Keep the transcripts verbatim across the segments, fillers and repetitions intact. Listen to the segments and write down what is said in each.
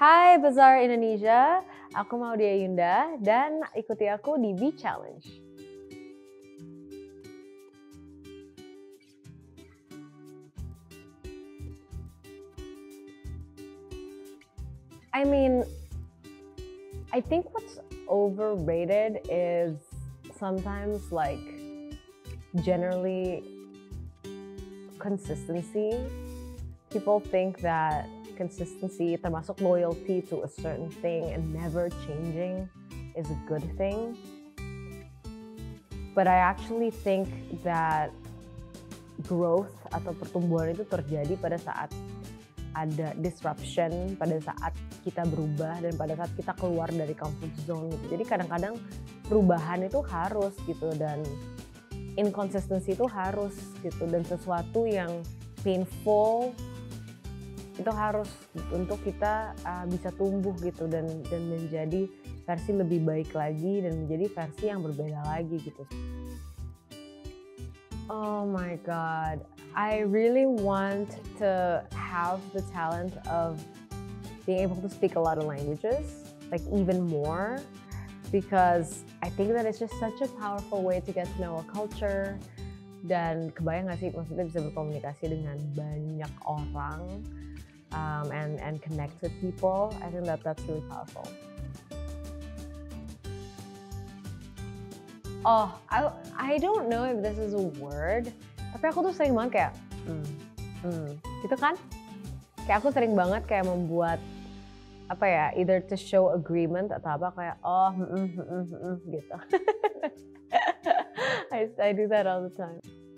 Hai Bazaar Indonesia, aku Maudia Yunda dan ikuti aku di Be Challenge. I mean, I think what's overrated is sometimes like generally consistency. People think that consistency, termasuk loyalty to a certain thing and never changing is a good thing. But I actually think that growth atau pertumbuhan itu terjadi pada saat ada disruption, pada saat kita berubah dan pada saat kita keluar dari comfort zone gitu. Jadi kadang-kadang perubahan itu harus gitu dan inconsistency itu harus gitu, dan sesuatu yang painful itu harus untuk kita uh, bisa tumbuh gitu dan dan menjadi versi lebih baik lagi dan menjadi versi yang berbeda lagi gitu. Oh my god, I really want to have the talent of being able to speak a lot of languages, like even more, because I think that it's just such a powerful way to get to know a culture. Dan kebayang gak sih, maksudnya bisa berkomunikasi dengan banyak orang um, and and connect with people. I think that that's really powerful. Oh, I I don't know if this is a word, tapi aku tuh sering banget kayak, hmm, hmm, gitu kan? Kayak aku sering banget kayak membuat apa ya, either to show agreement atau apa kayak oh, hmm, hmm, hmm, hmm, gitu. I, I do that all the time.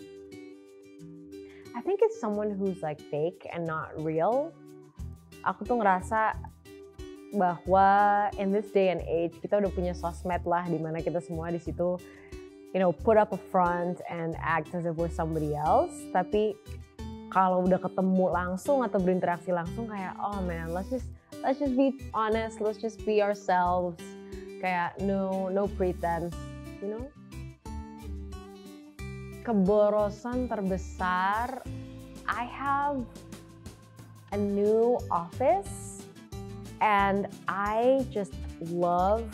I think it's someone who's like fake and not real. Aku tuh ngerasa bahwa in this day and age kita udah punya sosmed lah, dimana kita semua di situ, you know, put up a front and act as if we're somebody else. Tapi kalau udah ketemu langsung atau berinteraksi langsung kayak oh man, let's just let's just be honest, let's just be ourselves. Kayak no no pretense, you know. Keborosan terbesar, I have a new office and I just love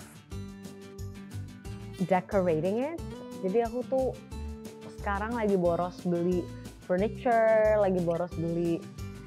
decorating it. Jadi aku tuh sekarang lagi boros beli furniture, lagi boros beli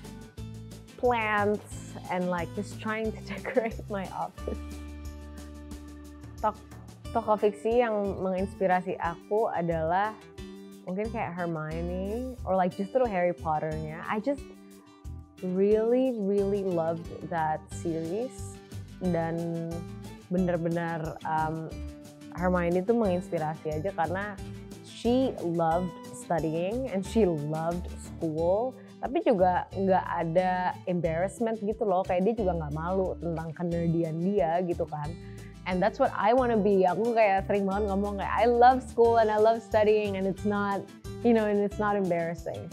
plants and like just trying to decorate my office. Tok tokoh fiksi yang menginspirasi aku adalah mungkin kayak Hermione or like justru Harry Potter-nya. I just really really loved that series dan benar-benar um, Hermione itu menginspirasi aja karena she loved studying and she loved school, tapi juga nggak ada embarrassment gitu loh, kayak dia juga nggak malu tentang kenerdian dia gitu kan. And that's what I want to be. Aku kayak sering banget ngomong kayak I love school and I love studying and it's not, you know, and it's not embarrassing.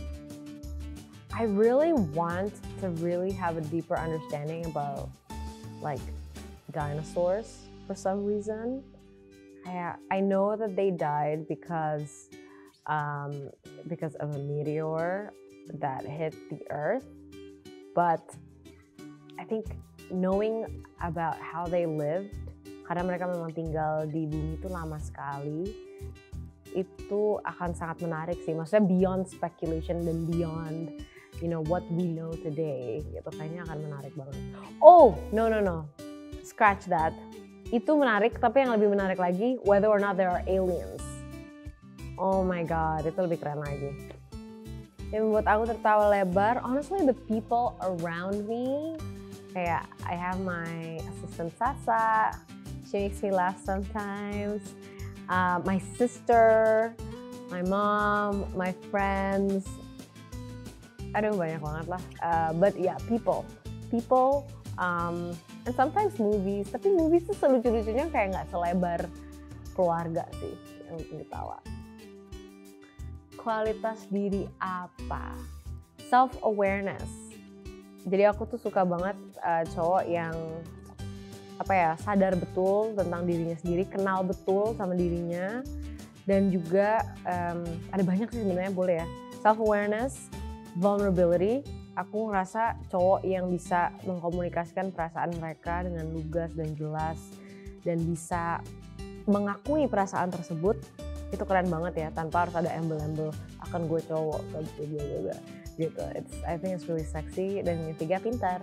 I really want to really have a deeper understanding about like dinosaurs for some reason. I, I know that they died because um, because of a meteor that hit the earth, but I think knowing about how they lived, karena mereka memang tinggal di bumi itu lama sekali, itu akan sangat menarik sih. Maksudnya beyond speculation dan beyond, you know, what we know today, gitu kayaknya akan menarik banget. Oh, no no no, scratch that. Itu menarik, tapi yang lebih menarik lagi, whether or not there are aliens. Oh my god, itu lebih keren lagi. Yang membuat aku tertawa lebar, honestly the people around me. Kayak I have my assistant Sasa, she makes me laugh sometimes. Uh, my sister, my mom, my friends. Aduh banyak banget lah. Uh, but yeah, people, people, um, and sometimes movies. Tapi movies tuh selucu-lucunya kayak nggak selebar keluarga sih yang bikin ketawa. Kualitas diri apa? Self-awareness. Jadi aku tuh suka banget uh, cowok yang apa ya, sadar betul tentang dirinya sendiri, kenal betul sama dirinya, dan juga um, ada banyak sih sebenarnya boleh ya. Self awareness, vulnerability, aku ngerasa cowok yang bisa mengkomunikasikan perasaan mereka dengan lugas dan jelas dan bisa mengakui perasaan tersebut itu keren banget ya, tanpa harus ada embel-embel akan gue cowok gitu. It's, I think it's really sexy. Dan yang ketiga pintar.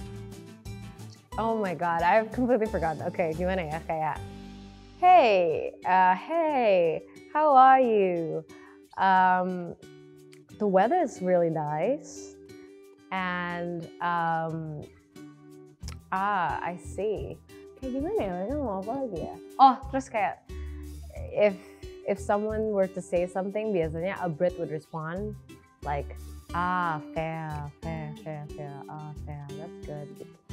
Oh my god, I've completely forgot. Oke, okay, gimana ya, kayak hey, uh, hey, how are you? Um, the weather is really nice. And um, ah, I see. Kayak gimana ya, mereka ngomong apa lagi ya? Oh, terus kayak if if someone were to say something, biasanya a Brit would respond like, ah, fair, fair, fair, fair, ah, fair, that's good. Gitu.